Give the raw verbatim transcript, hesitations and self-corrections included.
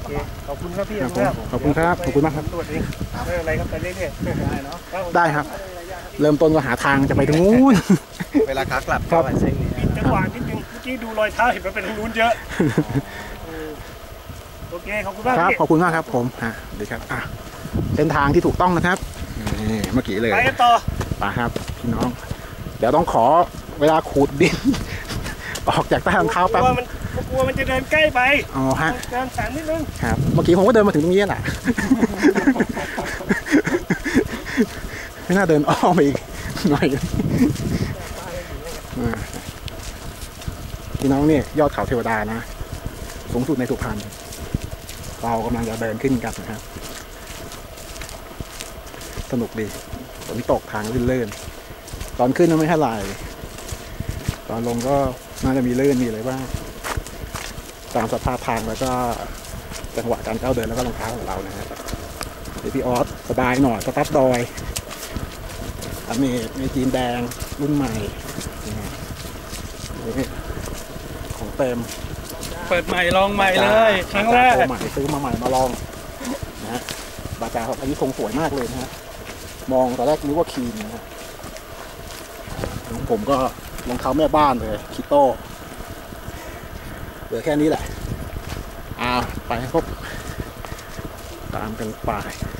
เคขอบคุณครับพี่ครับขอบคุณครับขอบคุณมากครับตัวเองไม่เป็นไรครับไปเรื่อยๆได้เนาะได้ครับเริ่มต้นก็หาทางจะไปตรงนู้นเวลาขากลับครับปิดจังหวะนิดนึงเมื่อกี้ดูรอยเท้าเห็นมันเป็นทางนู้นเยอะโอเคขอบคุณมากครับพี่ขอบคุณมากครับผมฮะดีครับอ่ะเส้นทางที่ถูกต้องนะครับนี่เมื่อกี้เลยไปกันต่อไปครับพี่น้องเดี๋ยวต้องขอเวลาขูดดินออกจากใต้รองเท้าแป๊บกลัวมันกลัวมันจะเดินใกล้ไปอ๋อฮะเดินแสงนิดนึงครับเมื่อกี้ผมก็เดินมาถึงตรงนี้แหละไม่น่าเดินอ้อมไปอีกหน่อยพี่น้องเนี่ยยอดเขาเทวดานะสูงสุดในสุพรรณเรากำลังจะเดินขึ้นกันนะครับสนุกดีฝนตกทางลื่นๆตอนขึ้นก็ไม่เท่าไหร่ตอนลงก็น่าจะมีลื่นมีอะไรบ้างตามสภาพทางแล้วก็จังหวะการก้าวเดินแล้วก็รองเท้าของเรานะครับเดี๋ยวพี่ออสสบายหน่อยสตาร์ทดอยอเมริกมีจีนแดงรุ่นใหม่ของเต็มเปิดใหม่ลองใหม่เลยครั้งแรกใหม่ซื้อมาใหม่มาลองนะฮะบาจาอันนี้ทรงสวยมากเลยนะฮะมองตอนแรกนึกว่าคีนนะฮะของผมก็รองเท้าแม่บ้านเลยคิโต้เหลือแค่นี้แหละอ่าไปครบตามกันไป